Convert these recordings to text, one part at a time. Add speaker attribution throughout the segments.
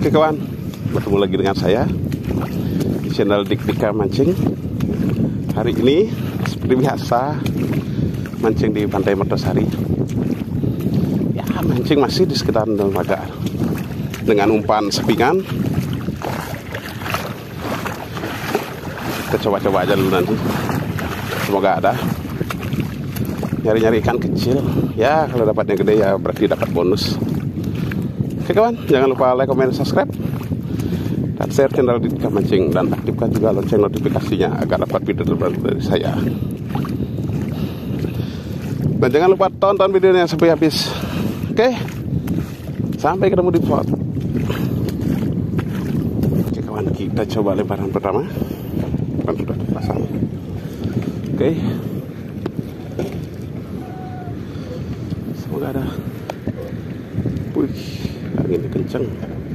Speaker 1: Oke kawan, bertemu lagi dengan saya di channel Dik Dika Mancing. Hari ini seperti biasa mancing di Pantai Mertosari. Ya, mancing masih di sekitar dermaga dengan umpan sepingan. Kita coba-coba aja dulu nanti. Semoga ada. Nyari-nyari ikan kecil. Ya, kalau dapatnya gede ya berarti dapat bonus. Oke kawan, jangan lupa like, comment, subscribe, dan share channel Dik Dika Mancing, dan aktifkan juga lonceng notifikasinya agar dapat video terbaru dari saya. Dan jangan lupa tonton videonya sampai habis. Oke, sampai ketemu di spot. Oke kawan, kita coba lemparan pertama. Kan sudah terpasang. Oke, semoga ada. Wih, anginnya kenceng.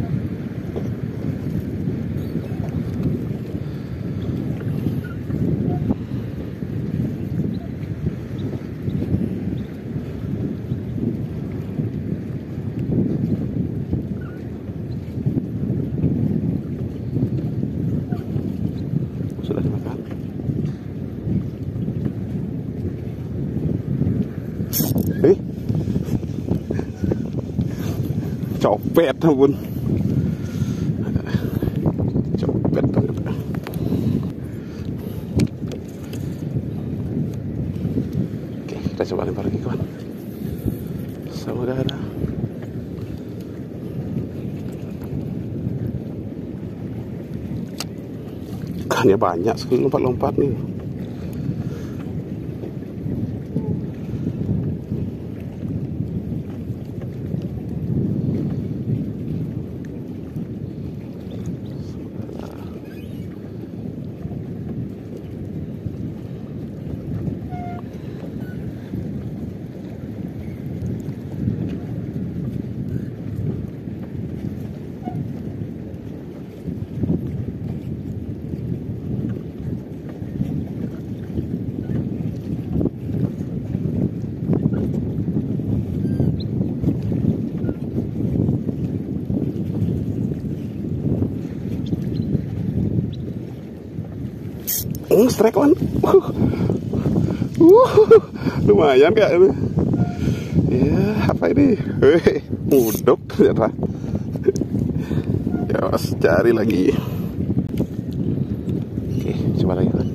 Speaker 1: Sudah dimakan. Copet ampun. Copet banget. Oke, kita coba lempar lagi kawan. Semoga ada. Ikannya banyak sekali, lompat-lompat nih. Strike one. Lumayan kayak ini. Ya, apa ini? Mudok ternyata. Yos, cari lagi. Oke, coba lagi kan.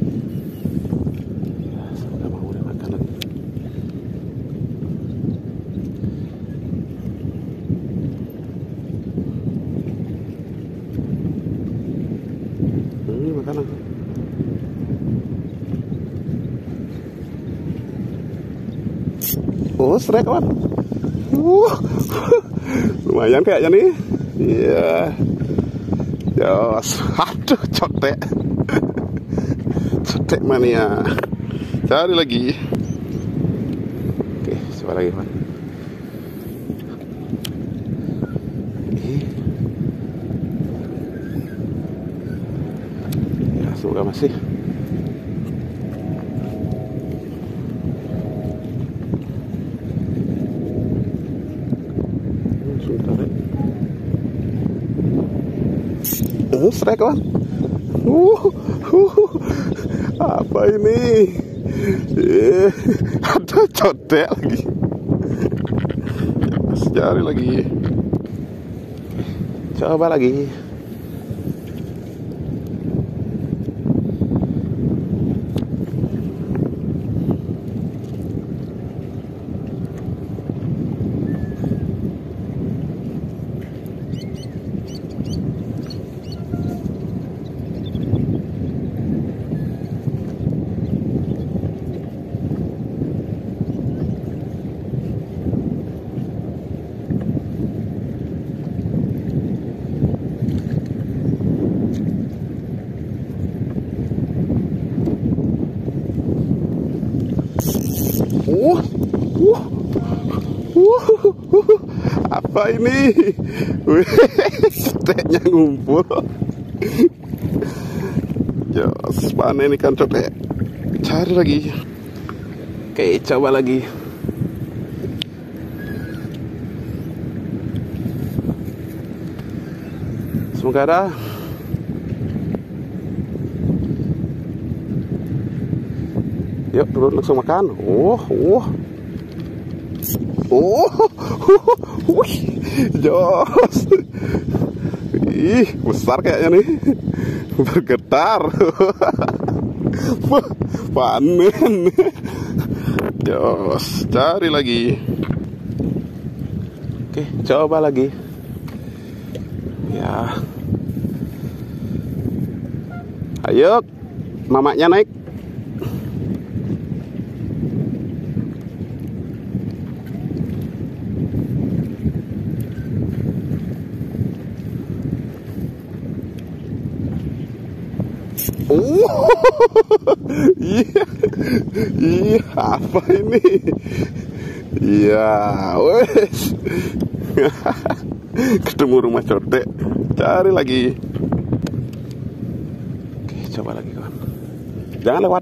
Speaker 1: Ya, sudah mau dimakan lagi. Makan lagi. Oh, strike kawan. Lumayan kayaknya nih. Iya. Yos. Aduh, cotek. Cotek mania. Cari lagi. Oke, coba lagi kawan. Ya, semoga masih. Strike kawan. Apa ini? Ada cotek lagi. Cari lagi. Coba lagi. Apa ini? Coteknya ngumpul. Jos, panen ikan cotek. Cari lagi. Oke, coba lagi. semoga ada. Yuk turun langsung makan. Wih, jos. Ih, besar kayaknya nih. Bergetar. Panen. Jos, cari lagi. Oke, coba lagi. Ya. Ayo, mamaknya naik. Iya, iya, apa ini? Iya, wes. Ketemu rumah cotek, cari lagi. Oke, coba lagi kawan. Jangan lewat.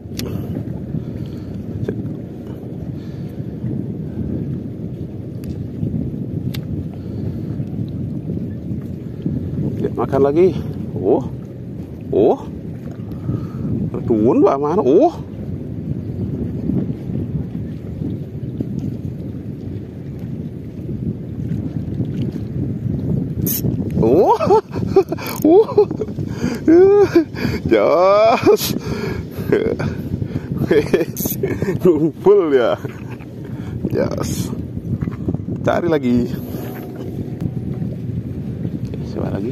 Speaker 1: Ya, makan lagi. Turun Pak mana? Jos. Ngumpul ya. Jos. Cari lagi. Coba lagi.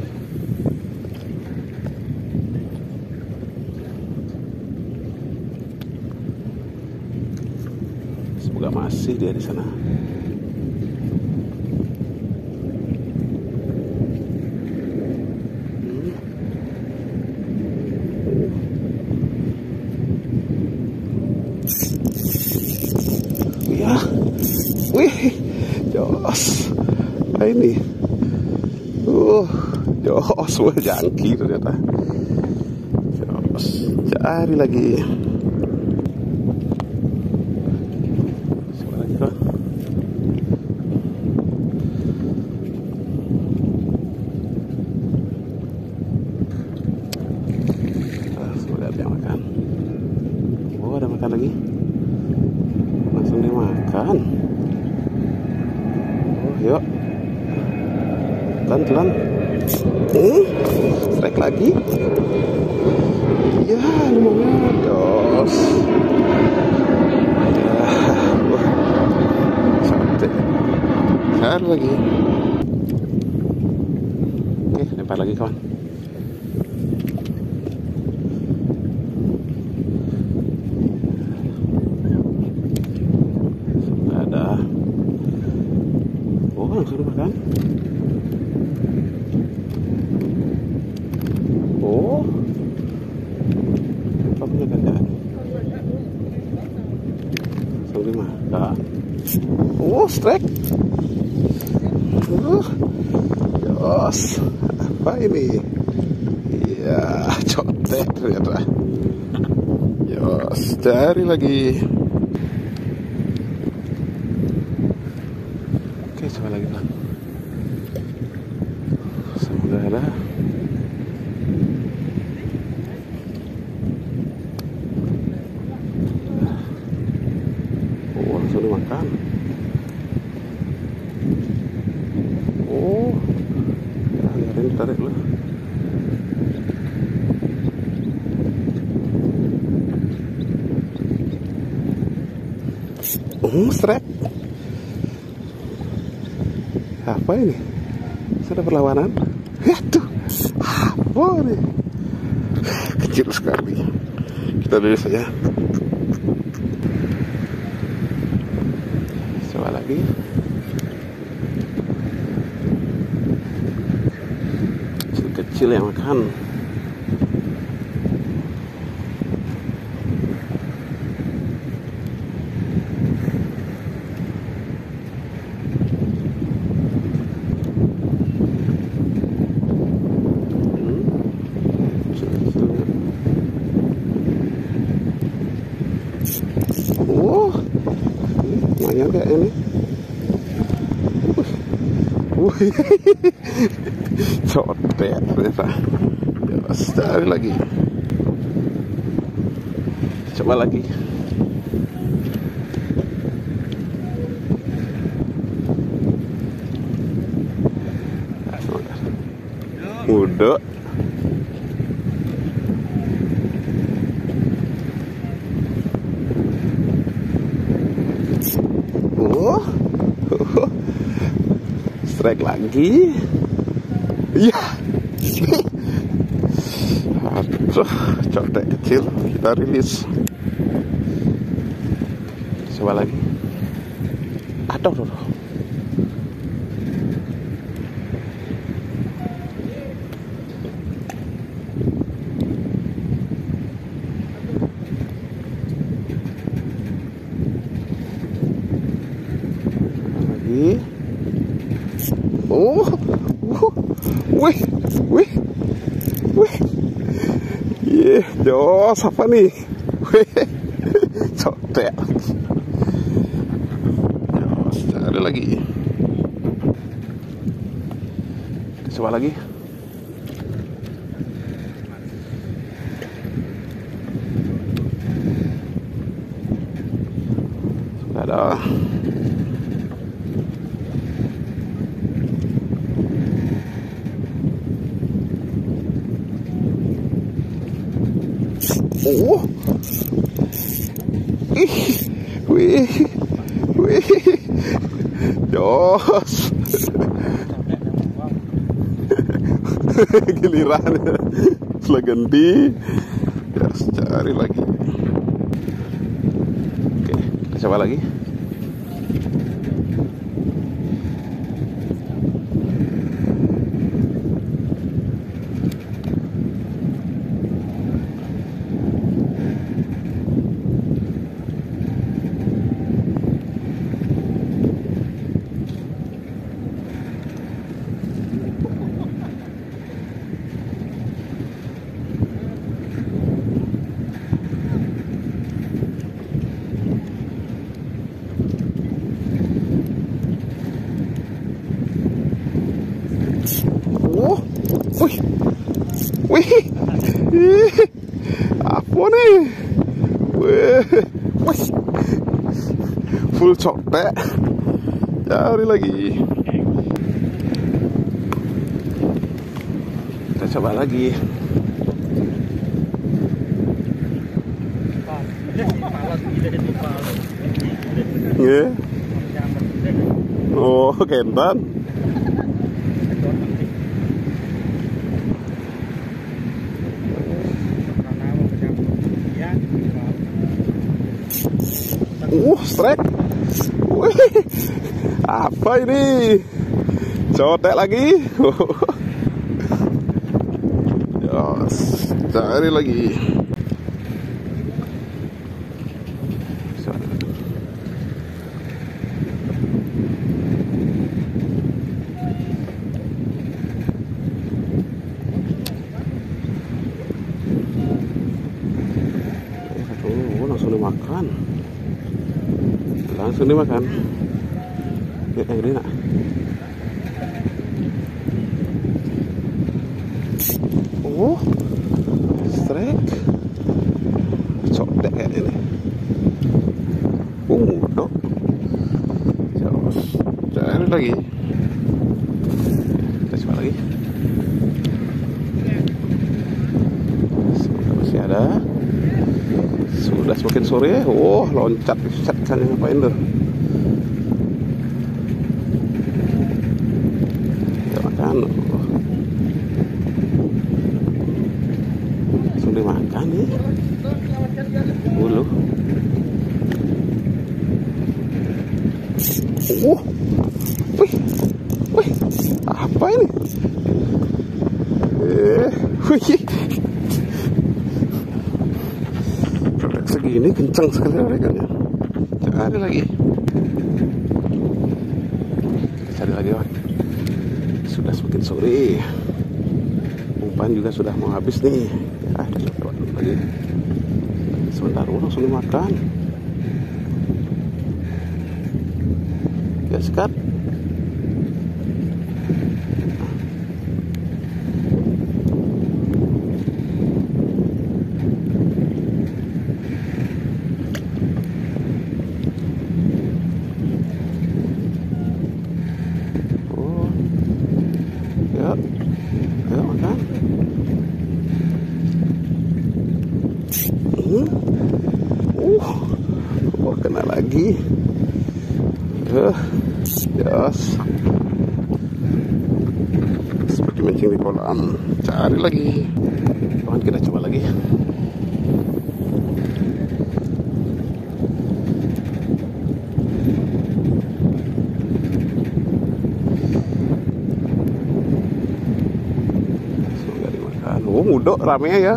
Speaker 1: Semoga masih dia di sana. Ya, wih, jos. Apa ini? Jos, wah jangki ternyata. Jos, cari lagi. Semoga dia makan. Ada makan lagi. Langsung dimakan. Yuk. Telan. Strike lagi. Ya, lumayan. Jos. Ya, cantik. Satu lagi. Oke, lempar lagi kawan. Langsung dimakan. Apa punya kerjaan? Langsung dimakan. Strike. Jos. Apa ini? Iya, cotek ternyata. Jos, cari lagi. Coba lagi Bang. Semoga ada. Langsung dimakan. Ya, biarin tarik dulu. Strike. Apa ini? Sudah perlawanan? Ya tuh, apa nih? Kecil sekali. Kita dulu saja. Coba lagi. Kecil yang makan. Lumayan kayak ini. Cotek ternyata. Ya, cari lagi. Coba lagi. Udah. Strike lagi. Iya. Aduh, cotek kecil kita rilis. Coba lagi. Aduh. Lagi. Oh, wih, jos apa nih? Wih, cotek. Jos, cari lagi. Coba lagi. Sudah ada. Oh, wih, jos, giliran, setelah ganti, yes, cari lagi. Oke, kita coba lagi. Oh, wih, apa nih? Wih, full cotek. Cari lagi. Kita coba lagi. Yeah. Oh, kentan. Strike. Wih, apa ini? Cotek lagi. Yes, cari lagi. Langsung dimakan. Langsung dimakan. Lihat yang gede nak. Oh, strike. Cotek kayak ini. Dok. Jos. Cari lagi. Kita coba lagi. Semoga masih ada. Sudah semakin sore. Oh, loncat kan ngapain tuh? Ya makan. Langsung dimakan nih. Bulu. Wih, apa ini? Wih. Segini kencang sekali rekannya. Cari lagi. Cari lagi, Wan. Sudah semakin sore. Umpan juga sudah mau habis nih. Coba lagi. Sebentar, langsung dimakan. Ya, sekat. Aduh, jos. Seperti mancing di kolam. Cari lagi. Kawan, kita coba lagi. Semoga dimakan. Oh, mudok rame ya.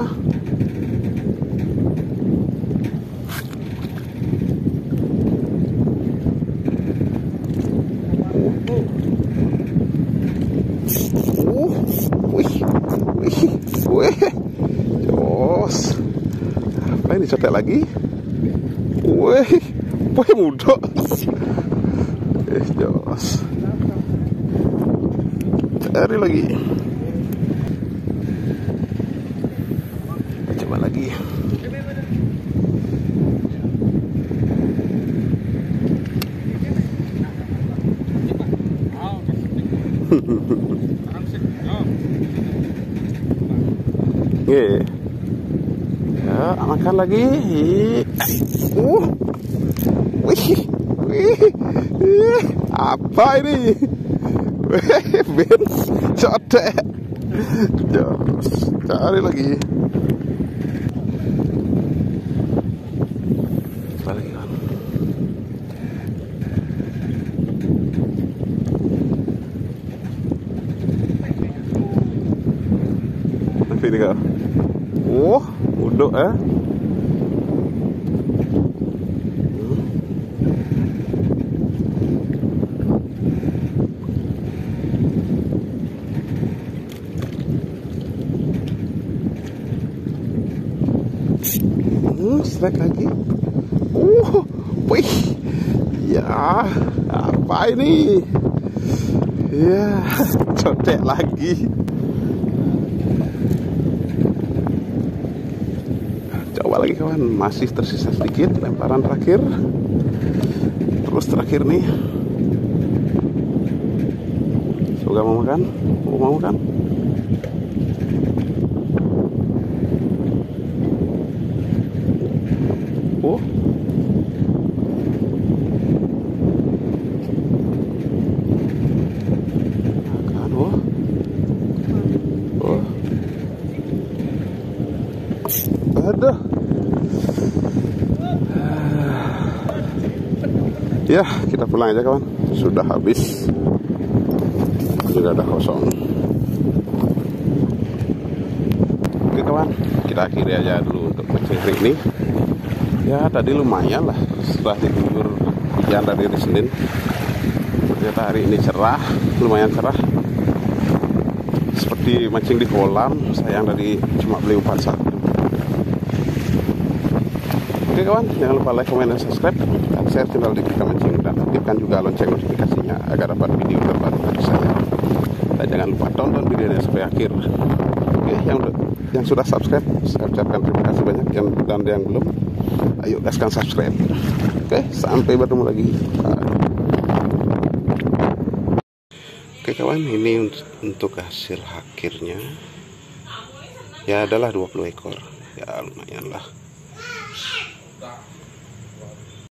Speaker 1: Wih, jos. Apa ini cotek lagi? Wih, mudok. Jos. Cari lagi. Coba lagi. Ya, makan lagi. Apa ini? Ben cotek. Jos, cari lagi. Balik kan. Tapi ini kau. Mudok ya. Strike lagi. Wih. Ya, apa ini? Ya, cotek lagi. Coba lagi kawan, masih tersisa sedikit lemparan terakhir. Terus terakhir nih. Semoga mau makan. Mau makan. Aduh. Ya, kita pulang aja kawan. Sudah habis. Sudah ada kosong. Oke kawan, kita akhiri aja dulu untuk mancing hari ini. Ya, tadi lumayan lah setelah diguyur hujan dari Senin. Ternyata hari ini cerah, lumayan cerah. Seperti mancing di kolam. Sayang tadi cuma beli umpan satu. Oke kawan, jangan lupa like, comment, dan subscribe, dan share channel Dik Dika Mancing, dan aktifkan juga lonceng notifikasinya agar dapat video terbaru dari saya. Dan jangan lupa tonton videonya sampai akhir. Oke, yang sudah subscribe, saya ucapkan terima kasih banyak. Dan yang belum, ayo gaskan subscribe. Oke, sampai bertemu lagi. Bye. Oke kawan, ini untuk hasil akhirnya. Ya adalah 20 ekor. Ya lumayan lah.